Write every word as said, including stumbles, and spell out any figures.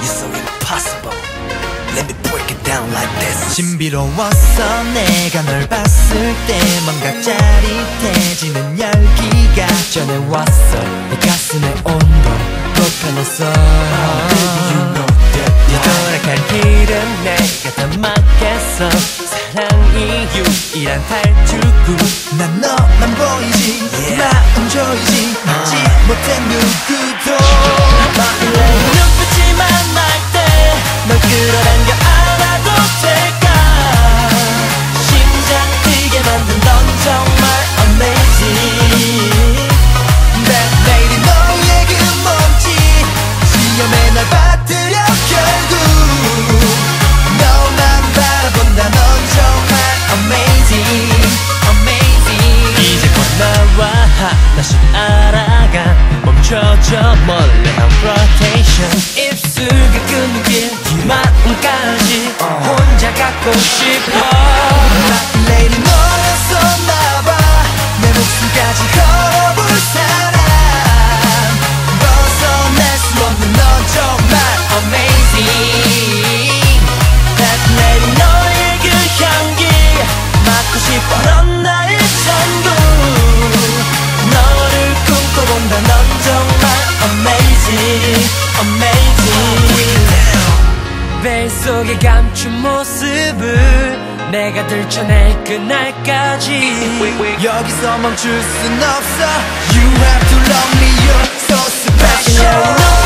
You're so impossible. Let me break it down like this. 신비로웠어 내가 널 봤을 때 뭔가 짜릿해지는 열기가 전해왔어 내 가슴의 온도 높여놨어. Baby you know that 돌아갈 길은 내가 다 막겠어. 사랑이 유일한 탈출구. 난 너만 보이지 Yeah. 마음 조이지 막지 못해 누구도. 눈빛이 만날 때 널 끌어당겨 안아도 될까. 심장 뛰게 만든 넌 정말 amazing. 내일이 너의 그 몸짓 시험에 날 받들여 결국 너만 바라본다. 넌 정말 amazing amazing. 이제 곧 나와 하나씩 알아가 멈춰져 몰래 한 rotation. 입술을 끊길 마음까지 혼자 갖고 싶어. 내일이 너였었나봐. 내 목숨까지 걸어볼 사람 벗어날 수 없는 넌 정말 amazing. 내일이 너의 그 향기 맡고 싶어. 넌 나의 천국. 너를 꿈꿔본다. 넌 정말 amazing amazing. 뱃속에 감춘 모습을 내가 들춰낼 그날까지 여기서 멈출 순 없어. You have to love me, you're so special.